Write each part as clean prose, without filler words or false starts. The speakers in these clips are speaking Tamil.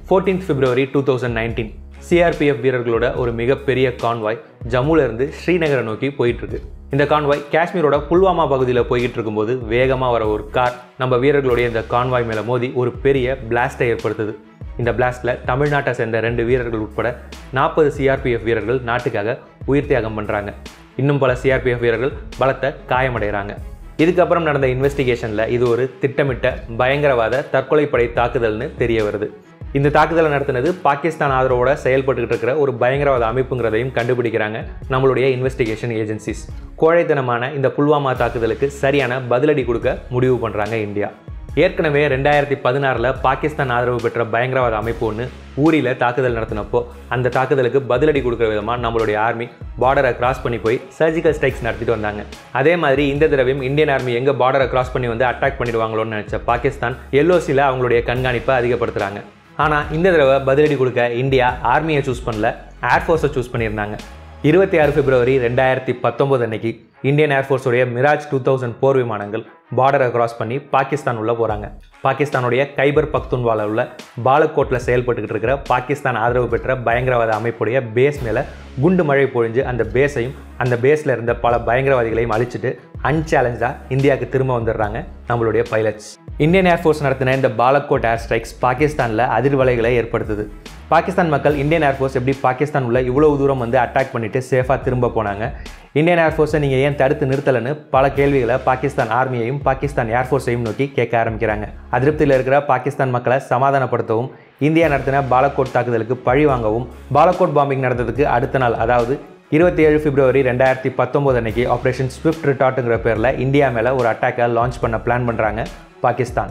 14th February 2019 CRPF வீரர்களோட ஒரு மிகப்பெரிய கான்வாய் ஜம்முல இருந்து ஸ்ரீநகரை நோக்கி போயிட்டு இருக்கு. இந்த கான்வாய் காஷ்மீரோட புல்வாமா பகுதியில் போய்கிட்டு இருக்கும்போது வேகமாக வர ஒரு கார் நம்ம வீரர்களுடைய இந்த கான்வாய் மேலே மோதி ஒரு பெரிய பிளாஸ்டை ஏற்படுத்துது. இந்த பிளாஸ்டில் தமிழ்நாட்டை சேர்ந்த 2 வீரர்கள் உட்பட 40 CRPF வீரர்கள் நாட்டுக்காக உயிர் தியாகம் பண்ணுறாங்க. இன்னும் பல CRPF வீரர்கள் பலத்த காயமடைகிறாங்க. இதுக்கப்புறம் நடந்த இன்வெஸ்டிகேஷனில் இது ஒரு திட்டமிட்ட பயங்கரவாத தற்கொலைப்படை தாக்குதல்னு தெரிய வருது. இந்த தாக்குதலை நடத்தினது பாகிஸ்தான் ஆதரவோட செயல்பட்டுக்கிட்டு இருக்கிற ஒரு பயங்கரவாத அமைப்புங்கிறதையும் கண்டுபிடிக்கிறாங்க நம்மளுடைய இன்வெஸ்டிகேஷன் ஏஜென்சிஸ். கோழைத்தனமான இந்த புல்வாமா தாக்குதலுக்கு சரியான பதிலடி கொடுக்க முடிவு பண்ணுறாங்க இந்தியா. ஏற்கனவே 2016 பாகிஸ்தான் ஆதரவு பெற்ற பயங்கரவாத அமைப்பு ஒன்று ஊரில் தாக்குதல் நடத்தினப்போ அந்த தாக்குதலுக்கு பதிலடி கொடுக்குற விதமாக நம்மளுடைய ஆர்மி பார்டரை கிராஸ் பண்ணி போய் சர்ஜிக்கல் ஸ்ட்ரைக்ஸ் நடத்திட்டு வந்தாங்க. அதே மாதிரி இந்த தடவையும் இந்தியன் ஆர்மி எங்கே பார்டரை கிராஸ் பண்ணி வந்து அட்டாக் பண்ணிடுவாங்களோன்னு நினச்ச பாகிஸ்தான் LOCயில் அவங்களுடைய கண்காணிப்பை அதிகப்படுத்துகிறாங்க. ஆனால் இந்த தடவை பதிலடி கொடுக்க இந்தியா ஆர்மியை சூஸ் பண்ணல, ஏர்ஃபோர்ஸை சூஸ் பண்ணியிருந்தாங்க. 26 February 2019 அன்னைக்கு இந்தியன் ஏர்ஃபோர்ஸுடைய மிராஜ் 2000 போர் விமானங்கள் பார்டரை கிராஸ் பண்ணி பாகிஸ்தான் உள்ள போகிறாங்க. பாகிஸ்தானுடைய கைபர் பக்துன்வால உள்ள பாலக்கோட்டில் செயல்பட்டுக்கிட்டு இருக்கிற பாகிஸ்தான் ஆதரவு பெற்ற பயங்கரவாத அமைப்புடைய பேஸ் மேலே குண்டு மழை பொழிஞ்சு அந்த பேஸையும் அந்த பேஸில் இருந்த பல பயங்கரவாதிகளையும் அழிச்சிட்டு அன்சேலஞ்சாக இந்தியாவுக்கு திரும்ப வந்துடுறாங்க நம்மளுடைய பைலட்ஸ். இந்தியன் ஏர்ஃபோர்ஸ் நடத்தின இந்த பாலக்கோட் ஏர் ஸ்ட்ரைக்ஸ் பாகிஸ்தானில் அதிர்வலைகளை ஏற்படுத்துது. பாகிஸ்தான் மக்கள் இந்தியன் ஏர்ஃபோர்ஸ் எப்படி பாகிஸ்தான் உள்ள இவ்வளவு தூரம் வந்து அட்டாக் பண்ணிவிட்டு சேஃபாக திரும்ப போனாங்க, இந்தியன் ஏர்ஃபோர்ஸை நீங்கள் ஏன் தடுத்து நிறுத்தலைன்னு பல கேள்விகளை பாகிஸ்தான் ஆர்மியையும் பாகிஸ்தான் ஏர்ஃபோர்ஸையும் நோக்கி கேட்க ஆரம்பிக்கிறாங்க. அதிருப்தியில் இருக்கிற பாகிஸ்தான் மக்களை சமாதானப்படுத்தவும் இந்தியா நடத்தின பாலக்கோட் தாக்குதலுக்கு பழி வாங்கவும் பாலக்கோட் பாம்பிங் நடந்ததுக்கு அடுத்த நாள், அதாவது 27 February 2019 அன்னைக்கு ஆப்ரேஷன் ஸ்விஃப்ட் ரிட்டார்ட்டுங்கிற பேரில் இந்தியா மேலே ஒரு அட்டாக்கை லான்ச் பண்ண பிளான் பண்ணுறாங்க பாகிஸ்தான்.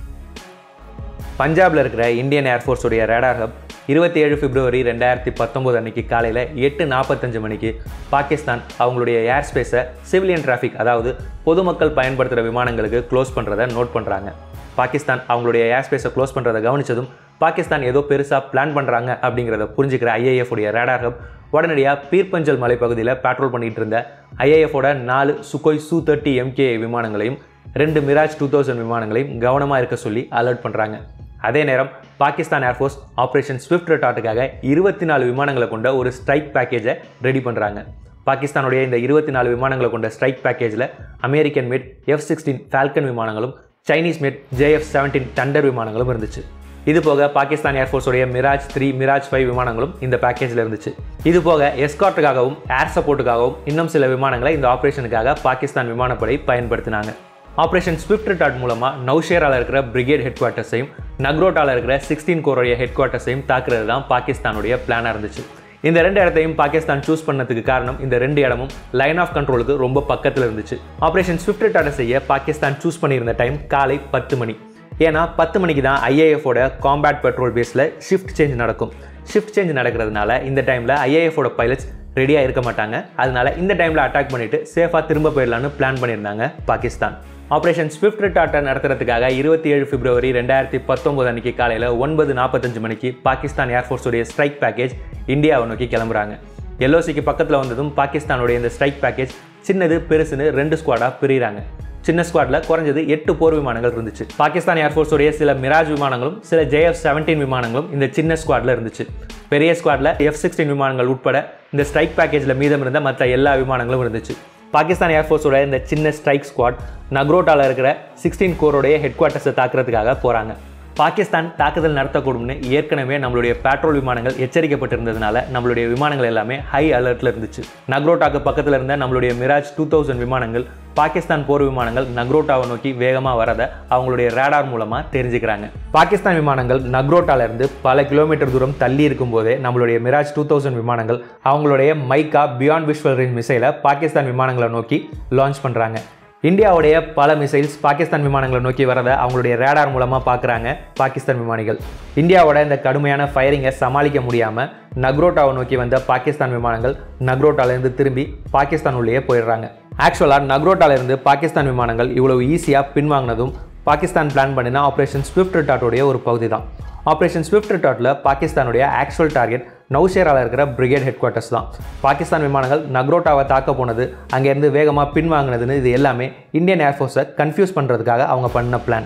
பஞ்சாபில் இருக்கிற இந்தியன் ஏர்ஃபோர்ஸுடைய ரேடார் ஹப் 27 February 2019 அன்னைக்கு காலையில் 8:45 மணிக்கு பாகிஸ்தான் அவங்களுடைய ஏர் ஸ்பேஸை சிவிலியன் டிராஃபிக், அதாவது பொதுமக்கள் பயன்படுத்துகிற விமானங்களுக்கு க்ளோஸ் பண்ணுறதை நோட் பண்ணுறாங்க. பாகிஸ்தான் அவங்களுடைய ஏர் ஸ்பேஸை க்ளோஸ் பண்ணுறதை கவனித்ததும் பாகிஸ்தான் ஏதோ பெருசாக பிளான் பண்ணுறாங்க அப்படிங்கிறத புரிஞ்சுக்கிற IAF உடைய ரேடார் ஹப் உடனடியாக பீர்பஞ்சல் மலைப்பகுதியில் பேட்ரோல் பண்ணிகிட்டு இருந்த IAFோட 4 சுகோய் Su-30 MKI விமானங்களையும் 2 மிராஜ் 2000 விமானங்களையும் கவனமாக இருக்க சொல்லி அலர்ட் பண்ணுறாங்க. அதே நேரம் பாகிஸ்தான் ஏர்ஃபோர்ஸ் ஆப்ரேஷன் ஸ்விஃப்ட் ரிட்டார்ட்டுக்காக 24 விமானங்களை கொண்ட ஒரு ஸ்ட்ரைக் பேக்கேஜை ரெடி பண்ணுறாங்க. பாகிஸ்தானுடைய இந்த 24 விமானங்களை கொண்ட ஸ்ட்ரைக் பேக்கேஜில் அமெரிக்கன் மேட் F-16 ஃபால்கன் விமானங்களும் சைனீஸ் மேட் JF-17 தண்டர் விமானங்களும் இருந்துச்சு. இது போக பாகிஸ்தான் ஏர்ஃபோர்ஸுடைய மிராஜ் 3, மிராஜ் 5 விமானங்களும் இந்த பேக்கேஜில் இருந்துச்சு. இது போக எஸ்கார்ட்டுக்காகவும் ஏர் சப்போர்ட்டுக்காகவும் இன்னும் சில விமானங்களை இந்த ஆப்ரேஷனுக்காக பாகிஸ்தான் விமானப்படை பயன்படுத்தினாங்க. ஆப்ரேஷன் ஸ்விஃப்ட் ரிட்டார்ட் மூலமாக நௌஷேராவில் இருக்கிற பிரிகேட் ஹெட் குவார்ட்டர்ஸையும் நக்ரோட்டாவில் இருக்கிற 16 கோரோடைய ஹெட் குவார்ட்டர்ஸையும் தாக்குறது தான் பாகிஸ்தானுடைய பிளானாக இருந்துச்சு. இந்த 2 இடத்தையும் பாகிஸ்தான் சூஸ் பண்ணதுக்கு காரணம் இந்த 2 இடமும் லைன் ஆஃப் கண்ட்ரோலுக்கு ரொம்ப பக்கத்தில் இருந்துச்சு. ஆப்ரேஷன் ஸ்விஃப்ட் ரிட்டார்ட்டை செய்ய பாகிஸ்தான் சூஸ் பண்ணியிருந்த டைம் காலை 10 மணி. ஏன்னா 10 மணிக்கு தான் IAFோட காம்பேட் பெட்ரோல் பேஸில் ஷிஃப்ட் சேஞ்ச் நடக்கும். ஷிஃப்ட் சேஞ்ச் நடக்கிறதுனால இந்த டைமில் IAFோட பைலட்ஸ் ரெடியாக இருக்க மாட்டாங்க. அதனால இந்த டைமில் அட்டாக் பண்ணிவிட்டு சேஃபாக திரும்ப போயிடலான்னு பிளான் பண்ணியிருந்தாங்க பாகிஸ்தான். ஆப்ரேஷன் ஸ்விஃப்ட் ரிட்டார்ட்டை நடத்துறதுக்காக 27 February 2019 அன்னைக்கு காலையில் 9:45 மணிக்கு பாகிஸ்தான் ஏர்ஃபோர்ஸுடைய ஸ்ட்ரைக் பேக்கேஜ் இந்தியாவை நோக்கி கிளம்புறாங்க. LOCக்கு பக்கத்தில் வந்ததும் பாகிஸ்தானுடைய இந்த ஸ்ட்ரைக் பேக்கேஜ் சின்னது பெருசுன்னு 2 ஸ்குவாடாக பிரிகிறாங்க. சின்ன ஸ்குவாடில் குறைஞ்சது 8 போர் விமானங்கள் இருந்துச்சு. பாகிஸ்தான் ஏர்ஃபோர்ஸுடைய சில மிராஜ் விமானங்களும் சில JF-17 விமானங்களும் இந்த சின்ன ஸ்குவாடில் இருந்துச்சு. பெரிய ஸ்குவாடில் F-16 விமானங்கள் உட்பட இந்த ஸ்ட்ரைக் பேக்கேஜில் மீதம் இருந்த மற்ற எல்லா விமானங்களும் இருந்துச்சு. பாகிஸ்தான் ஏர்ஃபோர்ஸோட இந்த சின்ன ஸ்ட்ரைக் ஸ்குவாட் நக்ரோட்டாவில் இருக்கிற 16 கோரோடைய ஹெட் குவார்ட்டர்ஸை தாக்குறதுக்காக போகிறாங்க. பாகிஸ்தான் தாக்குதல் நடத்தக்கூடும்னு ஏற்கனவே நம்மளுடைய பேட்ரோல் விமானங்கள் எச்சரிக்கப்பட்டிருந்ததுனால நம்மளுடைய விமானங்கள் எல்லாமே ஹை அலர்ட்டில் இருந்துச்சு. நக்ரோட்டாக்கு பக்கத்தில் இருந்த நம்மளுடைய மிராஜ் 2000 விமானங்கள் பாகிஸ்தான் போர் விமானங்கள் நக்ரோட்டாவை நோக்கி வேகமாக வரதை அவங்களுடைய ரேடார் மூலமாக தெரிஞ்சுக்கிறாங்க. பாகிஸ்தான் விமானங்கள் நக்ரோட்டாவிலிருந்து பல கிலோமீட்டர் தூரம் தள்ளி இருக்கும் போதே நம்மளுடைய மிராஜ் 2000 விமானங்கள் அவங்களுடைய மைக்கா பியாண்ட் விஷுவல் ரேஞ்ச் மிசைலை பாகிஸ்தான் விமானங்களை நோக்கி லான்ச் பண்ணுறாங்க. இந்தியாவுடைய பல மிசைல்ஸ் பாகிஸ்தான் விமானங்களை நோக்கி வரதை அவங்களுடைய ரேடார் மூலமாக பார்க்குறாங்க பாகிஸ்தான் விமானிகள். இந்தியாவோட இந்த கடுமையான ஃபயரிங்கை சமாளிக்க முடியாமல் நக்ரோட்டாவை நோக்கி வந்த பாகிஸ்தான் விமானங்கள் நக்ரோட்டாவிலேருந்து திரும்பி பாகிஸ்தான் உள்ளேயே போயிடுறாங்க. ஆக்சுவலாக நக்ரோட்டாவிலேருந்து பாகிஸ்தான் விமானங்கள் இவ்வளவு ஈஸியாக பின்வாங்கினதும் பாகிஸ்தான் பிளான் பண்ணின ஆப்ரேஷன் ஸ்விஃப்ட் ரிட்டார்ட்டுடைய ஒரு பகுதி தான். ஆப்ரேஷன் ஸ்விஃப்ட் ரிட்டார்ட்டில் பாகிஸ்தானுடைய ஆக்சுவல் டார்கெட் நௌஷேராவில் இருக்கிற பிரிகேட் ஹெட் குவார்ட்டர்ஸ் தான். பாகிஸ்தான் விமானங்கள் நக்ரோட்டாவை தாக்க போனது, அங்கேருந்து வேகமாக பின்வாங்கினதுன்னு இது எல்லாமே இந்தியன் ஏர்ஃபோர்ஸை கன்ஃபியூஸ் பண்ணுறதுக்காக அவங்க பண்ண பிளான்.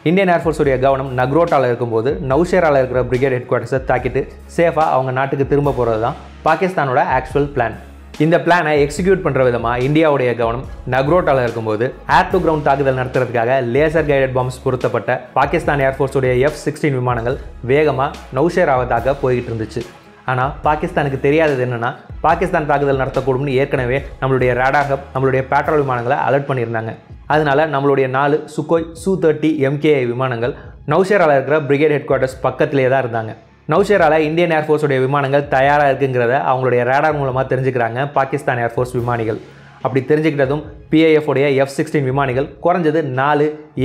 இந்தியன் ஏர்ஃபோர்ஸுடைய கவனம் நக்ரோட்டாவில் இருக்கும்போது நௌஷேராவில் இருக்கிற பிரிகேட் ஹெட் குவார்ட்டர்ஸை தாக்கிட்டு சேஃபாக அவங்க நாட்டுக்கு திரும்ப போகிறது தான் பாகிஸ்தானோட ஆக்சுவல் பிளான். இந்த பிளானை எக்ஸிக்யூட் பண்ணுற விதமாக இந்தியாவுடைய கவனம் நக்ரோட்டாவில் இருக்கும்போது ஏர் டு கிரவுண்ட் தாக்குதல் நடத்துறதுக்காக லேசர் கைடட் பாம்ஸ் பொருத்தப்பட்ட பாகிஸ்தான் ஏர்ஃபோர்ஸுடைய F-16 விமானங்கள் வேகமாக நௌஷேராவை தாக்க போய்கிட்டு இருந்துச்சு. ஆனால் பாகிஸ்தானுக்கு தெரியாதது என்னென்னா, பாகிஸ்தான் தாக்குதல் நடத்தக்கூடும்னு ஏற்கனவே நம்மளுடைய ரேடார் ஹப் நம்மளுடைய பேட்ரோல் விமானங்களை அலர்ட் பண்ணியிருந்தாங்க. அதனால நம்மளுடைய 4 சுக்கோய் Su-30 MKI விமானங்கள் நௌஷேராவில் இருக்கிற பிரிகேட் ஹெட் குவார்ட்டர்ஸ் பக்கத்திலே தான் இருந்தாங்க. நௌஷேராவில் இந்தியன் ஏர்ஃபோர்ஸுடைய விமானங்கள் தயாராக இருக்குங்கிறத அவங்களுடைய ரேடார் மூலமாக தெரிஞ்சுக்கிறாங்க பாகிஸ்தான் ஏர்ஃபோர்ஸ் விமானிகள். அப்படி தெரிஞ்சுக்கிட்டதும் PIF உடைய F-16 விமானிகள் குறைஞ்சது 4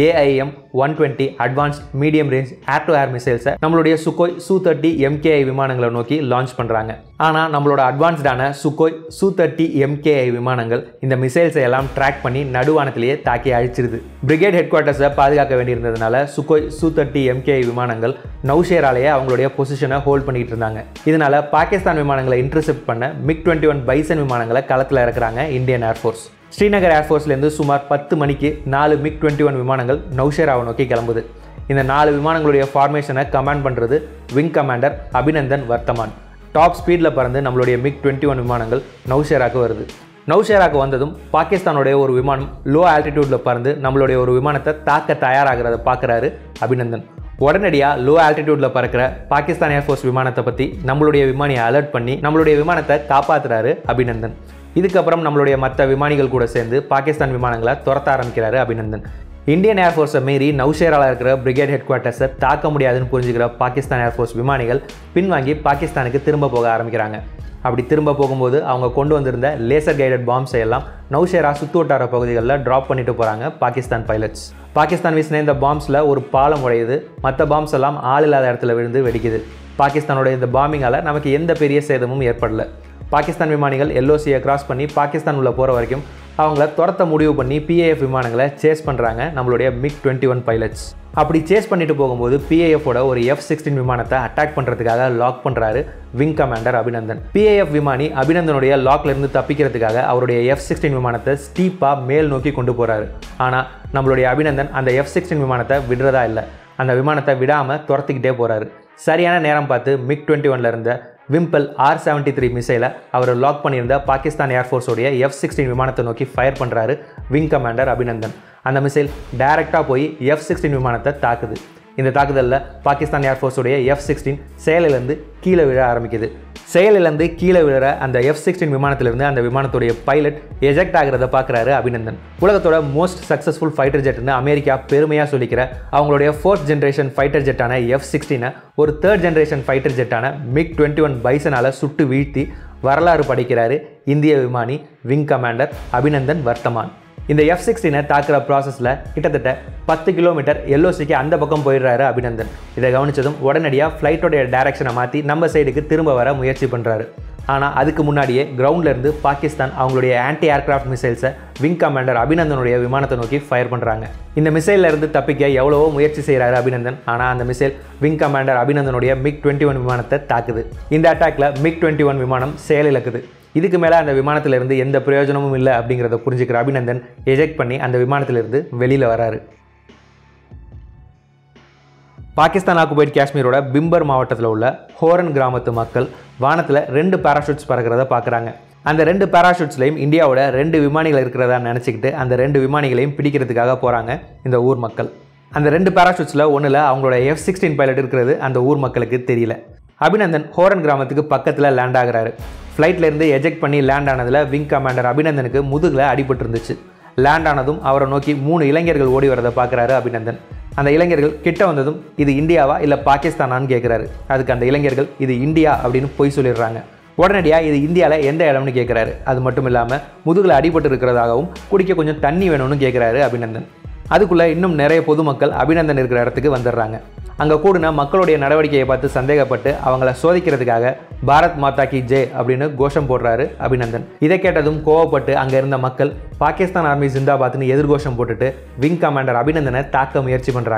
AIM-120 advanced medium range air to air மிசைல்ஸை நம்மளுடைய சுக்கோய் Su-30 MKI விமானங்களை நோக்கி லான்ச் பண்ணுறாங்க. ஆனால் நம்மளோட அட்வான்ஸ்டான சுக்கோய் Su-30 MKI விமானங்கள் இந்த மிசைல்ஸை எல்லாம் ட்ராக் பண்ணி நடுவானத்திலேயே தாக்கி அழிச்சிருது. பிரிகேட் ஹெட் குவார்ட்டர்ஸை பாதுகாக்க வேண்டியிருந்ததுனால சுக்கோய் Su-30 MKI விமானங்கள் நௌஷேராலேயே அவங்களுடைய பொசிஷனை ஹோல்ட் பண்ணிட்டு இருந்தாங்க. இதனால பாகிஸ்தான் விமானங்களை இன்டர்செப்ட் பண்ண MiG-21 பைசன் விமானங்களை களத்தில் இறக்குறாங்க இந்தியன் ஏர்ஃபோர்ஸ். ஸ்ரீநகர் ஏர்ஃபோர்ஸ்லேருந்து சுமார் 10 மணிக்கு 4 MiG-21 விமானங்கள் நௌஷேராவை நோக்கி கிளம்புது. இந்த 4 விமானங்களுடைய ஃபார்மேஷனை கமாண்ட் பண்ணுறது wing commander Abhinandan Varthaman. Top ஸ்பீடில் பறந்து நம்மளுடைய MiG-21 விமானங்கள் நௌஷேராவுக்கு வருது. நௌஷேராவுக்கு வந்ததும் பாகிஸ்தானுடைய ஒரு விமானம் லோ ஆல்டிடியூடில் பறந்து நம்மளுடைய ஒரு விமானத்தை தாக்க தயாராகிறத பார்க்குறாரு அபிநந்தன். உடனடியாக லோ ஆல்டிடியூடில் பறக்கிற பாகிஸ்தான் ஏர்ஃபோர்ஸ் விமானத்தை பற்றி நம்மளுடைய விமானியை அலர்ட் பண்ணி நம்மளுடைய விமானத்தை காப்பாற்றுறாரு அபிநந்தன். இதுக்கப்புறம் நம்மளுடைய மற்ற விமானிகள் கூட சேர்ந்து பாகிஸ்தான் விமானங்களை துரத்த ஆரம்பிக்கிறாரு அபிநந்தன். இந்தியன் ஏர்ஃபோர்ஸை மீறி நௌஷேராவில் இருக்கிற பிரிகேட் ஹெட் குவார்ட்டர்ஸை தாக்க முடியாதுன்னு புரிஞ்சுக்கிற பாகிஸ்தான் ஏர்ஃபோர்ஸ் விமானிகள் பின்வாங்கி பாகிஸ்தானுக்கு திரும்ப போக ஆரம்பிக்கிறாங்க. அப்படி திரும்ப போகும்போது அவங்க கொண்டு வந்திருந்த லேசர் கைடட் பாம்ஸை எல்லாம் நௌஷேரா சுற்றுவட்டார பகுதிகளில் ட்ராப் பண்ணிட்டு போகிறாங்க பாகிஸ்தான் பைலட்ஸ். பாகிஸ்தான் வீசின இந்த பாம்ஸில் ஒரு பாலம் உடையுது. மற்ற பாம்ஸ் எல்லாம் ஆள் இல்லாத இடத்துல விழுந்து வெடிக்குது. பாகிஸ்தானோட இந்த பாம்பிங்கால் நமக்கு எந்த பெரிய சேதமும் ஏற்படலை. பாகிஸ்தான் விமானிகள் LOCயை கிராஸ் பண்ணி பாகிஸ்தான் உள்ள போகிற வரைக்கும் அவங்கள துரத்த முடிவு பண்ணி PIF விமானங்களை சேஸ் பண்ணுறாங்க நம்மளுடைய MiG-21 பைலட்ஸ். அப்படி சேஸ் பண்ணிட்டு போகும்போது PIFோட ஒரு F-16 விமானத்தை அட்டாக் பண்ணுறதுக்காக லாக் பண்ணுறாரு விங் கமாண்டர் அபிநந்தன். PIF விமானி அபிநந்தனுடைய லாக்லேருந்து தப்பிக்கிறதுக்காக அவருடைய F-16 விமானத்தை ஸ்டீப்பாக மேல் நோக்கி கொண்டு போகிறாரு. ஆனால் நம்மளுடைய அபிநந்தன் அந்த F-16 விமானத்தை விடுறதா இல்லை. அந்த விமானத்தை விடாமல் துரத்திக்கிட்டே போகிறாரு. சரியான நேரம் பார்த்து MiG-21 இருந்த விம்பல் R-73 மிசைலை அவர் லாக் பண்ணியிருந்த பாகிஸ்தான் ஏர்ஃபோர்ஸோடைய F-16 விமானத்தை நோக்கி ஃபயர் பண்ணுறாரு விங் கமாண்டர் அபிநந்தன். அந்த மிசைல் டைரெக்டாக போய் F-16 விமானத்தை தாக்குது. இந்த தாக்குதலில் பாகிஸ்தான் ஏர்ஃபோர்ஸோடைய F-16 செயலிலேருந்து கீழே விழ ஆரம்பிக்குது. செயலிலேருந்து கீழே விழுற அந்த F-16 விமானத்திலிருந்து அந்த விமானத்துடைய பைலட் எஜெக்ட் ஆகிறத பார்க்குறாரு அபிநந்தன். உலகத்தோட மோஸ்ட் சக்ஸஸ்ஃபுல் ஃபைட்டர் ஜெட்னு அமெரிக்கா பெருமையாக சொல்லிக்கிற அவங்களுடைய 4th ஜென்ரேஷன் ஃபைட்டர் ஜெட்டான F-16 ஒரு 3rd ஜென்ரேஷன் ஃபைட்டர் ஜெட்டான MiG-21 பைசனால் சுட்டு வீழ்த்தி வரலாறு படைக்கிறாரு இந்திய விமானி விங் கமாண்டர் அபிநந்தன் வர்த்தமான். இந்த F-16 தாக்குற ப்ராசஸில் கிட்டத்தட்ட 10 கிலோமீட்டர் LOCக்கு அந்த பக்கம் போயிடுறாரு அபிநந்தன். இதை கவனித்ததும் உடனடியாக ஃப்ளைட்டோடைய டைரக்ஷனை மாற்றி நம்ம சைடுக்கு திரும்ப வர முயற்சி பண்ணுறாரு. ஆனால் அதுக்கு முன்னாடியே கிரவுண்ட்லேருந்து பாகிஸ்தான் அவங்களுடைய ஆன்டி ஏர்கிராஃப்ட் மிசைல்ஸை விங் கமாண்டர் அபிநந்தனுடைய விமானத்தை நோக்கி ஃபயர் பண்ணுறாங்க. இந்த மிசைலிருந்து தப்பிக்க எவ்வளவோ முயற்சி செய்கிறாரு அபிநந்தன். ஆனால் அந்த மிசைல் விங் கமாண்டர் அபிநந்தனுடைய MiG-21 விமானத்தை தாக்குது. இந்த அட்டாக்ல MiG-21 விமானம் செயலிழக்குது. இதுக்கு மேலே அந்த விமானத்திலிருந்து எந்த பிரயோஜனமும் இல்லை அப்படிங்கிறத புரிஞ்சுக்கிற அபிநந்தன் எஜெக்ட் பண்ணி அந்த விமானத்திலிருந்து வெளியில் வராரு. பாகிஸ்தான் ஆக்குபைட் காஷ்மீரோட பிம்பர் மாவட்டத்தில் உள்ள ஹோரன் கிராமத்து மக்கள் வானத்தில் 2 பேராஷூட்ஸ் பறக்கிறத பார்க்குறாங்க. அந்த 2 பேராஷூட்ஸ்லையும் இந்தியாவோட 2 விமானிகள் இருக்கிறதா நினச்சிக்கிட்டு அந்த 2 விமானிகளையும் பிடிக்கிறதுக்காக போகிறாங்க இந்த ஊர் மக்கள். அந்த 2 பேராஷூட்ஸில் ஒன்றில் அவங்களோட F-16 பைலட் இருக்கிறது அந்த ஊர் மக்களுக்கு தெரியல. அபிநந்தன் ஹோரன் கிராமத்துக்கு பக்கத்தில் லேண்ட் ஆகிறாரு. ஃப்ளைட்லேருந்து எஜெக்ட் பண்ணி லேண்ட் ஆனதில் விங் கமாண்டர் அபிநந்தனுக்கு முதுகில் அடிபட்டு இருந்துச்சு. லேண்ட் ஆனதும் அவரை நோக்கி 3 இளைஞர்கள் ஓடி வரதை பார்க்குறாரு அபிநந்தன். அந்த இளைஞர்கள் கிட்ட வந்ததும் இது இந்தியாவா இல்லை பாகிஸ்தானான்னு கேட்குறாரு. அதுக்கு அந்த இளைஞர்கள் இது இந்தியா அப்படின்னு பொய் சொல்லிடுறாங்க. உடனடியாக இது இந்தியாவில் எந்த இடம்னு கேட்குறாரு. அது மட்டும் இல்லாமல் முதுகில் அடிபட்டு இருக்கிறதாகவும் குடிக்க கொஞ்சம் தண்ணி வேணும்னு கேட்குறாரு அபிநந்தன். அதுக்குள்ளே இன்னும் நிறைய பொதுமக்கள் அபிநந்தன் இருக்கிற இடத்துக்கு வந்துடுறாங்க. அங்கே கூடின மக்களுடைய நடவடிக்கையை பார்த்து சந்தேகப்பட்டு அவங்கள சோதிக்கிறதுக்காக பாரத் மாதா கி ஜெய் அப்படின்னு கோஷம் போடுறாரு அபிநந்தன். இதை கேட்டதும் கோவப்பட்டு அங்கே இருந்த மக்கள் பாகிஸ்தான் ஆர்மி ஜிந்தாபாத்னு எதிர்கோஷம் போட்டுட்டு விங் கமாண்டர் அபிநந்தனை தாக்க முயற்சி பண்ணுறாங்க.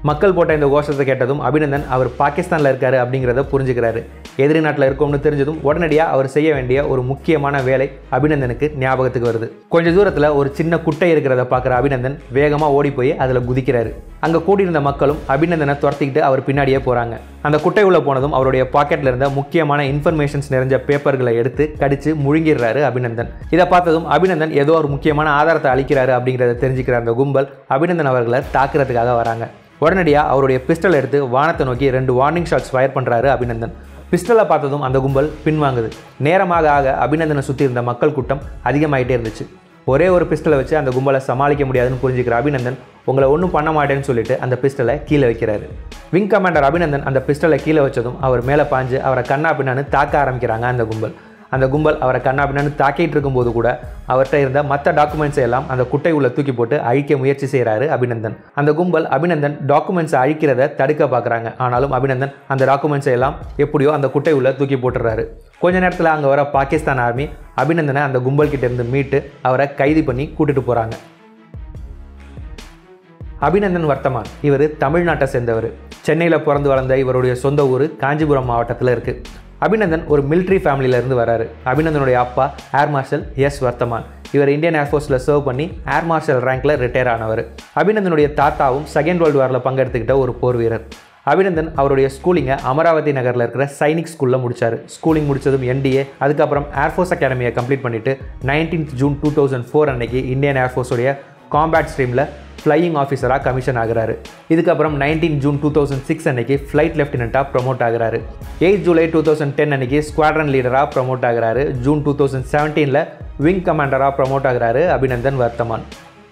மக்கள் போட்ட இந்த கோஷத்தை கேட்டதும் அபிநந்தன் அவர் பாகிஸ்தானில் இருக்காரு அப்படிங்கிறத புரிஞ்சுக்கிறாரு. எதிரி நாட்டில் இருக்கோம்னு தெரிஞ்சதும் உடனடியாக அவர் செய்ய வேண்டிய ஒரு முக்கியமான வேலை அபிநந்தனுக்கு ஞாபகத்துக்கு வருது. கொஞ்சம் தூரத்தில் ஒரு சின்ன குட்டை இருக்கிறத பார்க்குற அபிநந்தன் வேகமாக ஓடி போய் அதில் குதிக்கிறாரு. அங்கே கூடியிருந்த மக்களும் அபிநந்தனை துரத்திக்கிட்டு அவர் பின்னாடியே போகிறாங்க. அந்த குட்டை உள்ள போனதும் அவருடைய பாக்கெட்டில் இருந்த முக்கியமான இன்ஃபர்மேஷன்ஸ் நிறைஞ்ச பேப்பர்களை எடுத்து கடிச்சு முழுங்கிடுறாரு அபிநந்தன். இதை பார்த்ததும் அபிநந்தன் ஏதோ ஒரு முக்கியமான ஆதாரத்தை அளிக்கிறாரு அப்படிங்கிறத தெரிஞ்சுக்கிற அந்த கும்பல் அபிநந்தன் அவர்களை தாக்குறதுக்காக வராங்க. உடனடியாக அவருடைய பிஸ்டல் எடுத்து வானத்தை நோக்கி 2 வார்னிங் ஷாட்ஸ் ஃபயர் பண்ணுறாரு அபிநந்தன். பிஸ்டலை பார்த்ததும் அந்த கும்பல் பின்வாங்குது. நேரமாக ஆக அபிநந்தனை சுற்றி இருந்த மக்கள் கூட்டம் அதிகமாகிட்டே இருந்துச்சு. ஒரே ஒரு பிஸ்டலை வச்சு அந்த கும்பலை சமாளிக்க முடியாதுன்னு புரிஞ்சுக்கிற அபிநந்தன் உங்களை ஒன்றும் பண்ண மாட்டேன்னு சொல்லிட்டு அந்த பிஸ்டலை கீழே வைக்கிறாரு. விங் கமாண்டர் அபிநந்தன் அந்த பிஸ்டலை கீழே வச்சதும் அவர் மேலே பாஞ்சு அவரை கண்ணா பின்னான்னு தாக்க ஆரம்பிக்கிறாங்க அந்த கும்பல் அவரை கண்ணா பின்னான்னு தாக்கிட்டு இருக்கும்போது கூட அவர்கிட்ட இருந்த மற்ற டாக்குமெண்ட்ஸை எல்லாம் அந்த குட்டை உள்ள தூக்கி போட்டு அழிக்க முயற்சி செய்கிறாரு அபிநந்தன். அந்த கும்பல் அபிநந்தன் டாக்குமெண்ட்ஸை அழிக்கிறத தடுக்க பார்க்குறாங்க. ஆனாலும் அபிநந்தன் அந்த டாக்குமெண்ட்ஸை எல்லாம் எப்படியோ அந்த குட்டை உள்ள தூக்கி போட்டுறாரு. கொஞ்ச நேரத்தில் அங்கே வர பாகிஸ்தான் ஆர்மி அபிநந்தனை அந்த கும்பல் கிட்ட இருந்து மீட்டு அவரை கைது பண்ணி கூட்டிட்டு போகிறாங்க. அபிநந்தன் வர்த்தமான் இவர் தமிழ்நாட்டை சேர்ந்தவர். சென்னையில் பிறந்து வளர்ந்த இவருடைய சொந்த ஊர் காஞ்சிபுரம் மாவட்டத்தில் இருக்குது. அபிநந்தன் ஒரு மிலிட்ரி ஃபேமிலியிலேருந்து வராரு. அபிநந்தனுடைய அப்பா ஏர் மார்ஷல் எஸ் வர்த்தமான். இவர் இந்தியன் ஏர்ஃபோர்ஸில் சர்வ் பண்ணி ஏர் மார்ஷல் ரேங்கில் ரிட்டையர் ஆனவர். அபிநந்தனுடைய தாத்தாவும் செகண்ட் வேர்ல்டு வாரில் பங்கெடுத்துக்கிட்ட ஒரு போர் வீரர். அபிநந்தன் அவருடைய ஸ்கூலிங்கை அமராவதி நகரில் இருக்கிற சைனிக் ஸ்கூலில் முடித்தார். ஸ்கூலிங் முடித்ததும் NDA, அதுக்கப்புறம் ஏர்ஃபோர்ஸ் அகாடமியை கம்ப்ளீட் பண்ணிவிட்டு 19th June 2004 அன்னைக்கு இந்தியன் ஏர்ஃபோர்ஸுடைய காம்பேட் ஸ்ட்ரீமில் ஃப்ளையிங் ஆஃபீஸராக கமிஷன் ஆகிறாரு. இதுக்கப்புறம் 19 June 2006 அன்னைக்கு ஃப்ளைட் லெஃப்டினண்ட்டாக ப்ரமோட் ஆகிறாரு. 8 July 2010 அன்னைக்கு ஸ்குவாட்ரன் லீடராக ப்ரமோட் ஆகிறாரு. June 2017 விங் கமாண்டராக ப்ரமோட் ஆகிறாரு அபிநந்தன் வர்த்தமான்.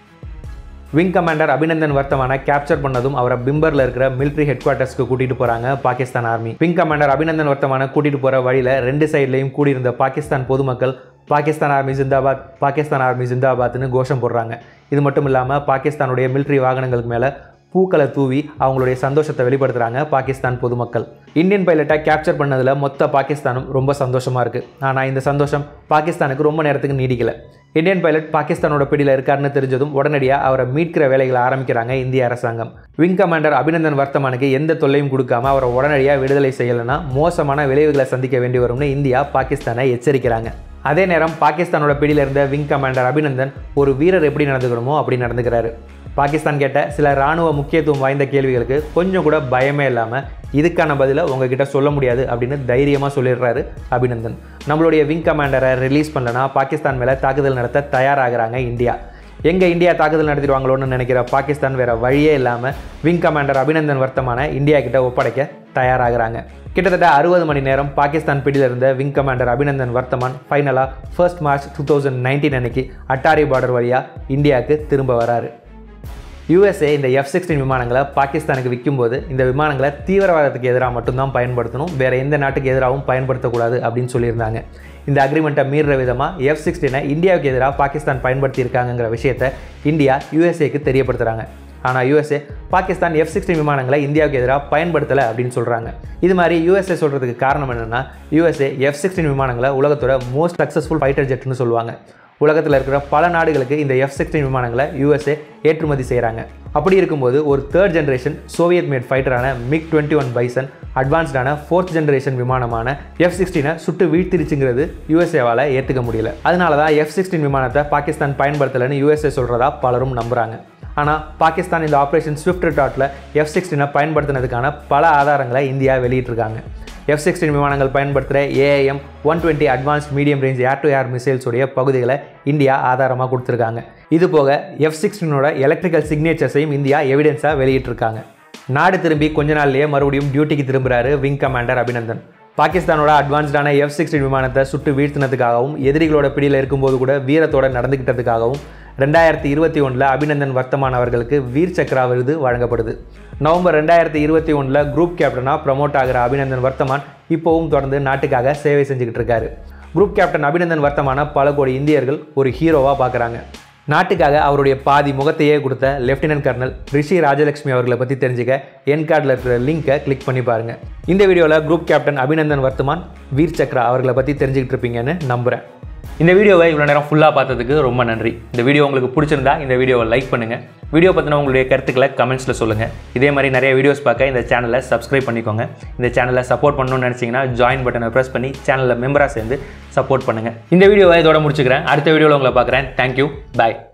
விங் கமாண்டர் அபிநந்தன் வர்த்தமானை கேப்சர் பண்ணதும் அவரை பிம்பரில் இருக்கிற மிலிட்ரி ஹெட் குவார்ட்டர்ஸ்க்கு கூட்டிகிட்டு போகிறாங்க Pakistan army. Wing commander Abhinandan வர்த்தமானை கூட்டிகிட்டு போகிற வழியில் 2 சைட்லையும் கூடியிருந்த பாகிஸ்தான் பொதுமக்கள் பாகிஸ்தான் ஆர்மி ஜிந்தாபாத், பாகிஸ்தான் ஆர்மி ஜிந்தாபாத்னு கோஷம் போடுறாங்க. இது மட்டும் இல்லாமல் பாகிஸ்தானுடைய மிலிட்ரி வாகனங்களுக்கு மேலே பூக்களை தூவி அவங்களுடைய சந்தோஷத்தை வெளிப்படுத்துகிறாங்க பாகிஸ்தான் பொதுமக்கள். இந்தியன் பைலட்டை கேப்சர் பண்ணதில் மொத்த பாகிஸ்தானும் ரொம்ப சந்தோஷமாக இருக்குது. ஆனால் இந்த சந்தோஷம் பாகிஸ்தானுக்கு ரொம்ப நேரத்துக்கு நீடிக்கலை. இந்தியன் பைலட் பாகிஸ்தானோட பிடியில் இருக்காருன்னு தெரிஞ்சதும் உடனடியாக அவரை மீட்கிற வேலைகளை ஆரம்பிக்கிறாங்க இந்திய அரசாங்கம். விங் கமாண்டர் அபிநந்தன் வர்த்தமானுக்கு எந்த தொல்லையும் கொடுக்காம அவரை உடனடியாக விடுதலை செய்யலைன்னா மோசமான விளைவுகளை சந்திக்க வேண்டி வரும்னு இந்தியா பாகிஸ்தானை எச்சரிக்கிறாங்க. அதே நேரம் பாகிஸ்தானோட பிடியில் இருந்த விங் கமாண்டர் அபிநந்தன் ஒரு வீரர் எப்படி நடந்துக்கணுமோ அப்படி நடந்துக்கிறாரு. பாகிஸ்தான் கேட்ட சில இராணுவ முக்கியத்துவம் வாய்ந்த கேள்விகளுக்கு கொஞ்சம் கூட பயமே இல்லாமல் இதுக்கான பதிலை உங்ககிட்ட சொல்ல முடியாது அப்படின்னு தைரியமாக சொல்லிடுறாரு அபிநந்தன். நம்மளுடைய விங் கமாண்டரை ரிலீஸ் பண்ணலன்னா பாகிஸ்தான் மேலே தாக்குதல் நடத்த தயாராகிறாங்க இந்தியா. இந்தியா தாக்குதல் நடத்திடுவாங்களோன்னு நினைக்கிற பாகிஸ்தான் வேறு வழியே இல்லாமல் விங் கமாண்டர் அபிநந்தன் வர்த்தமான இந்தியா கிட்ட ஒப்படைக்க தயாராகிறாங்க. கிட்டத்தட்ட 60 மணி நேரம் பாகிஸ்தான் பிடியில் இருந்த விங் கமாண்டர் அபிநந்தன் வர்த்தமான் ஃபைனலாக 1 March 2019 அன்னைக்கு அட்டாரி பார்டர் வழியாக இந்தியாவுக்கு திரும்ப வராரு. USA இந்த F-16 விமானங்களை பாகிஸ்தானுக்கு விற்கும்போது இந்த விமானங்களை தீவிரவாதத்துக்கு எதிராக மட்டும்தான் பயன்படுத்தணும், வேறு எந்த நாட்டுக்கு எதிராகவும் பயன்படுத்தக்கூடாது அப்படின்னு சொல்லியிருந்தாங்க. இந்த அக்ரிமெண்ட்டை மீறுற விதமாக F-16 இந்தியாவுக்கு எதிராக பாகிஸ்தான் பயன்படுத்தியிருக்காங்கிற விஷயத்தை இந்தியா USAக்கு தெரியப்படுத்துகிறாங்க. ஆனால் USA பாகிஸ்தான் F-16 விமானங்களை இந்தியாவுக்கு எதிராக பயன்படுத்தலை அப்படின்னு சொல்கிறாங்க. இது மாதிரி USA சொல்கிறதுக்கு காரணம் என்னென்னா USA F-16 விமானங்களை உலகத்தோட மோஸ்ட் சக்ஸஸ்ஃபுல் ஃபைட்டர் ஜெட்னு சொல்லுவாங்க. உலகத்தில் இருக்கிற பல நாடுகளுக்கு இந்த F-16 விமானங்களை USA ஏற்றுமதி செய்கிறாங்க. அப்படி இருக்கும்போது ஒரு 3rd ஜென்ரேஷன் சோவியத் மேட் ஃபைட்டரான MiG-21 பைசன் அட்வான்ஸ்டான 4th ஜென்ரேஷன் விமானமான F-16 சுட்டு வீழ்த்திருச்சுங்கிறது USAவால் ஏற்றுக்க முடியல. அதனால தான் F-16 விமானத்தை பாகிஸ்தான் பயன்படுத்தலைன்னு USA சொல்கிறதா பலரும் நம்புகிறாங்க. ஆனால் பாகிஸ்தான் இந்த ஆப்ரேஷன் ஸ்விஃப்ட் ரிட்டார்ட்டில் F-16 பயன்படுத்தினதுக்கான பல ஆதாரங்களை இந்தியா வெளியிட்டிருக்காங்க. F-16 விமானங்கள் பயன்படுத்துகிற AIM-120 advanced medium range air to air மிசைல்ஸுடைய பகுதிகளை இந்தியா ஆதாரமாக கொடுத்துருக்காங்க. இது போக F-16 எலக்ட்ரிக்கல் சிக்னேச்சர்ஸையும் இந்தியா எவிடன்ஸாக வெளியிட்டிருக்காங்க. நாடு திரும்பி கொஞ்ச நாள்லேயே மறுபடியும் டியூட்டிக்கு திரும்புகிறாரு விங் கமாண்டர் அபிநந்தன். பாகிஸ்தானோட அட்வான்ஸ்டான F-16 விமானத்தை சுட்டு வீழ்த்தினதுக்காகவும் எதிரிகளோட பிடியில் இருக்கும்போது கூட வீரத்தோடு நடந்துக்கிட்டதுக்காகவும் 2021 அபிநந்தன் வர்த்தமான் அவர்களுக்கு வீர் சக்ரா விருது வழங்கப்படுது. நவம்பர் 2021 குரூப் கேப்டனாக ப்ரமோட் ஆகிற அபிநந்தன் வர்த்தமான் இப்போவும் தொடர்ந்து நாட்டுக்காக சேவை செஞ்சுக்கிட்டு இருக்காரு. குரூப் கேப்டன் அபிநந்தன் வர்த்தமான பல கோடி இந்தியர்கள் ஒரு ஹீரோவாக பார்க்குறாங்க. நாட்டுக்காக அவருடைய பாதி முகத்தையே கொடுத்த லெஃப்டினன்ட் கர்னல் ரிஷி ராஜலட்சுமி அவர்களை பற்றி தெரிஞ்சுக்க என் கார்டில் இருக்கிற லிங்கை கிளிக் பண்ணி பாருங்கள். இந்த வீடியோவில் குரூப் கேப்டன் அபிநந்தன் வர்த்தமான் வீர் சக்ரா அவர்களை பற்றி தெரிஞ்சுக்கிட்டு இருப்பீங்கன்னு நம்புகிறேன். இந்த வீடியோவை இவ்வளோ நேரம் ஃபுல்லாக பார்த்ததுக்கு ரொம்ப நன்றி. இந்த வீடியோ உங்களுக்கு பிடிச்சிருந்தா இந்த வீடியோவை லைக் பண்ணுங்கள். வீடியோ பற்றின உங்களுடைய கருத்துக்களை கமெண்ட்ஸில் சொல்லுங்கள். இதே மாதிரி நிறைய வீடியோஸ் பார்க்க இந்த சேனலை சப்ஸ்கிரைப் பண்ணிக்கோங்க. இந்த சேனலை சப்போர்ட் பண்ணணும்னு நினச்சிங்கன்னா ஜாயின் பட்டனை ப்ரெஸ் பண்ணி சேனலில் மெம்பராக சேர்ந்து சப்போர்ட் பண்ணுங்கள். இந்த வீடியோவை இதோட முடிச்சுக்கிறேன். அடுத்த வீடியோவில் உங்களை பார்க்குறேன். தேங்க்யூ. பாய்.